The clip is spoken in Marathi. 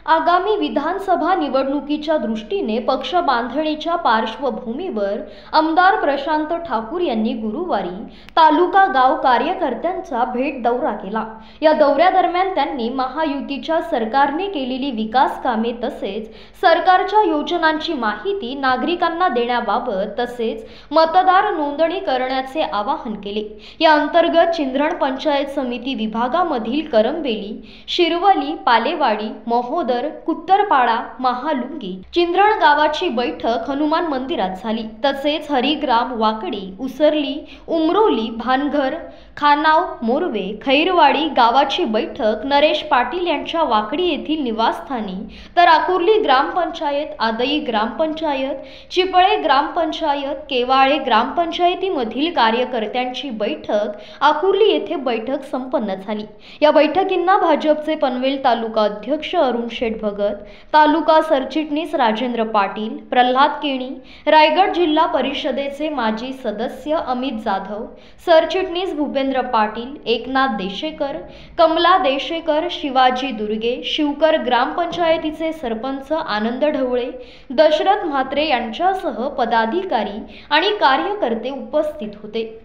आगामी विधानसभा निवडणुकीच्या दृष्टीने पक्ष बांधणीच्या पार्श्वभूमीवर आमदार प्रशांत ठाकूर यांनी गुरुवारी तालुका गाव कार्यकर्त्यांचा भेट दौरा केला। या दौऱ्यादरम्यान त्यांनी महायुतीच्या सरकारने केलेली विकास कामे तसेच सरकारच्या योजनांची माहिती नागरिकांना देण्याबाबत तसेच मतदार नोंदणी करण्याचे आवाहन केले। या अंतर्गत चिंधरण पंचायत समिती विभागामधील करंबेली, शिरवली, पालेवाडी, महोदर, कुत्तरपाडा, महालुंगी, चिंधरण गावाची बैठक हनुमान मंदिरात झाली। तसेच हरिग्राम, वाकडी, उसरली, उमरोली, भानघर, खानाव, मोरवे, खैरवाडी गावाची बैठक नरेश पाटील यांच्या वाकडी येथील निवासस्थानी, तर आकुर्ली ग्रामपंचायत, आदई ग्रामपंचायत, चिपळे ग्रामपंचायत, केवाळे ग्रामपंचायतीमधील कार्यकर्त्यांची बैठक आकुर्ली येथे बैठक संपन्न झाली। या बैठकींना भाजपचे पनवेल तालुका अध्यक्ष अरुण शेठ भगत, तालुका सरचिटणीस राजेंद्र पाटील, प्रल्हाद केणी, रायगड जिल्हा परिषदेचे माजी सदस्य अमित जाधव, सरचिटणीस भूपेंद्र पाटील, एकनाथ देशेकर, कमला देशेकर, शिवाजी दुर्गे, शिवकर ग्रामपंचायतीचे सरपंच आनंद ढवळे, दशरथ म्हात्रे यांच्यासह पदाधिकारी आणि कार्यकर्ते उपस्थित होते।